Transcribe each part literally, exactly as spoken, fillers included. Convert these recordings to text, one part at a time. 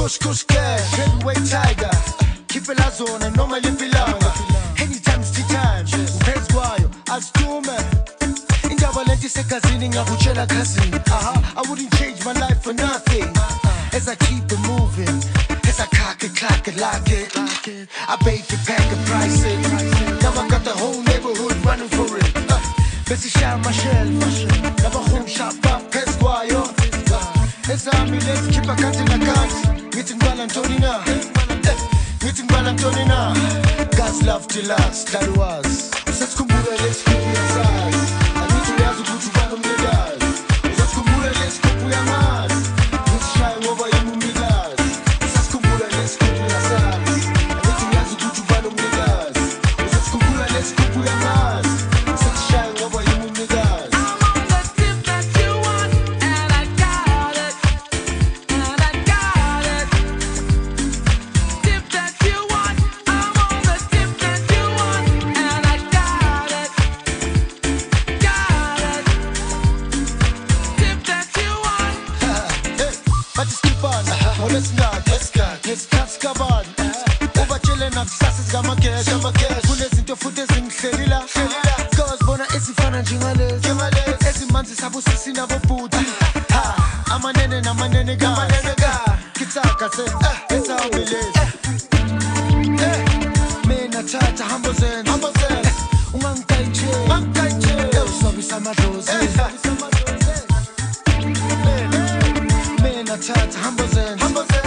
Kush kush cash, heavyweight tiger. Keep it zone and no my lippy langa. Anytime it's tea time, pets guayo, I'll stew man. In the Valenti Secazini, Abuchela cousin. Uh-huh, I wouldn't change my life for nothing. As I keep it moving, as I cock it, clock it, lock it. I bake it, pack it, price it. Now I got the whole neighborhood running for it. Uh, Bessie shine my shell, now my home shop up, pets guayo. As I'm in, let's keep a cat in a cat. Meeting Valentonina, meeting Valentonina. God's love to last, that was. Let's come over, let's keep it aside. I need to have a good run on the guys. Let's come over, let's keep it aside. Let's shine over you, me guys. Let's come over, let's keep it aside. I need to have a good run on the guys. Let's come over, let's keep it aside. Let's shine over you, me guys. I'm on the tip that you want, and I got it, and I got it. Tip that you want, I'm on the tip that you want, and I got it, got it. Tip that you want. Hey, but just keep on. Oh, let's not, let's not. Let's not skub on. Over chilling up, sasses got my cash, got my cash. Bullets into foot, is in Shelila. Girls, bona, esi fana jingales. Esi manzi sabu sisi na boputi. I'm a nene, I'm a nene guy. Kitaka say, it's how we live. Me na chata, humble zen. Ungangkaiche, eu sobe samadoze. Me na chata, humble zen.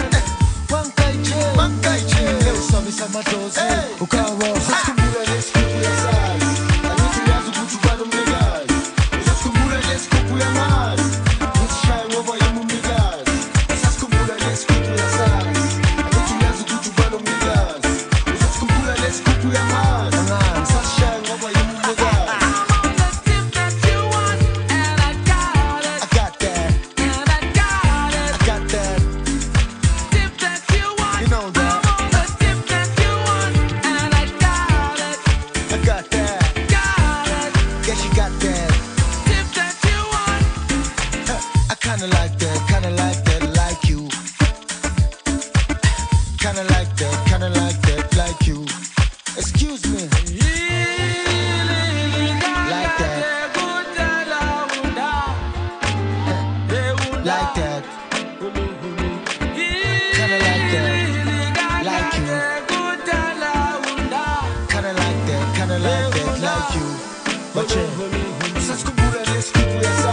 Wangkaiche, eu sobe samadoze. Ukawa, haskumura, let's keep it aside. I need to have a good run on the guys. Haskumura, let's keep it aside. Let's shine over you, me guys. Haskumura, let's keep it aside. I need to have a good run on the guys. Haskumura, let's keep it aside. Let's shine over you, me guys. I'm on the tip that you want, and I got it, I got that, and I got it. I got that, Tip that you want, you know that, I'm on the tip that you want, and I got it, I got that. got it. Guess you got that. Tip that you want. I kinda like that, kinda like that, like you. Kinda like that, kinda like that, like you. Excuse me, like that, like that. Kinda like that, like you. Kinda like that, kinda like that, like you. But yeah, let's go, let's keep it aside.